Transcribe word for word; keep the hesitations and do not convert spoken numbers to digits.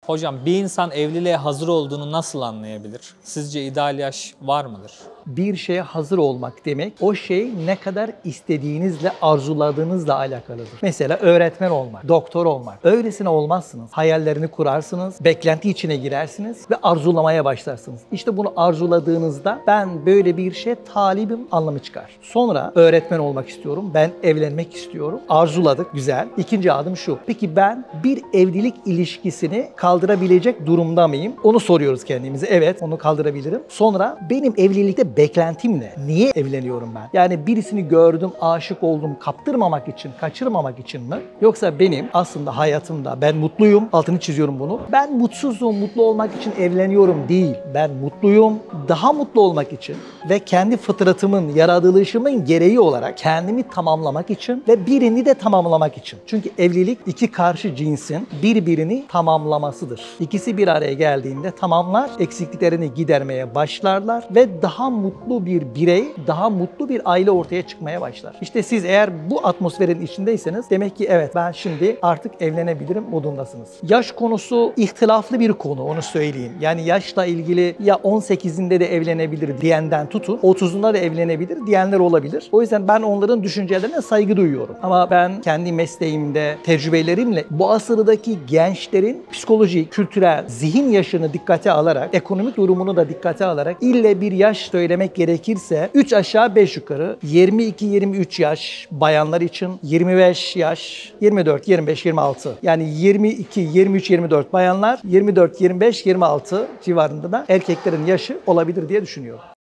Hocam bir insan evliliğe hazır olduğunu nasıl anlayabilir? Sizce ideal yaş var mıdır? Bir şeye hazır olmak demek, o şey ne kadar istediğinizle, arzuladığınızla alakalıdır. Mesela öğretmen olmak, doktor olmak. Öylesine olmazsınız. Hayallerini kurarsınız, beklenti içine girersiniz ve arzulamaya başlarsınız. İşte bunu arzuladığınızda ben böyle bir şeye talibim anlamı çıkar. Sonra öğretmen olmak istiyorum, ben evlenmek istiyorum. Arzuladık, güzel. İkinci adım şu. Peki ben bir evlilik ilişkisini kaldırabilecek durumda mıyım? Onu soruyoruz kendimize. Evet, onu kaldırabilirim. Sonra benim evlilikte beklentim ne? Niye evleniyorum ben? Yani birisini gördüm, aşık oldum, kaptırmamak için, kaçırmamak için mi? Yoksa benim aslında hayatımda ben mutluyum, altını çiziyorum bunu. Ben mutsuzum, mutlu olmak için evleniyorum değil. Ben mutluyum, daha mutlu olmak için ve kendi fıtratımın, yaratılışımın gereği olarak kendimi tamamlamak için ve birini de tamamlamak için. Çünkü evlilik iki karşı cinsin birbirini tamamlamasıdır. İkisi bir araya geldiğinde tamamlar, eksikliklerini gidermeye başlarlar ve daha mutlu bir birey, daha mutlu bir aile ortaya çıkmaya başlar. İşte siz eğer bu atmosferin içindeyseniz demek ki evet ben şimdi artık evlenebilirim modundasınız. Yaş konusu ihtilaflı bir konu, onu söyleyeyim. Yani yaşla ilgili ya on sekizinde de evlenebilir diyenden tutun, otuzunda da evlenebilir diyenler olabilir. O yüzden ben onların düşüncelerine saygı duyuyorum. Ama ben kendi mesleğimde, tecrübelerimle bu asırdaki gençlerin psikolojik, kültürel, zihin yaşını dikkate alarak, ekonomik durumunu da dikkate alarak ille bir yaş söylemek gerekirse üç aşağı beş yukarı yirmi iki yirmi üç yaş bayanlar için, yirmi beş yaş, yirmi dört yirmi beş yirmi altı. Yani yirmi iki yirmi üç yirmi dört bayanlar, yirmi dört yirmi beş yirmi altı civarında da erkeklerin yaşı olabilir diye düşünüyorum.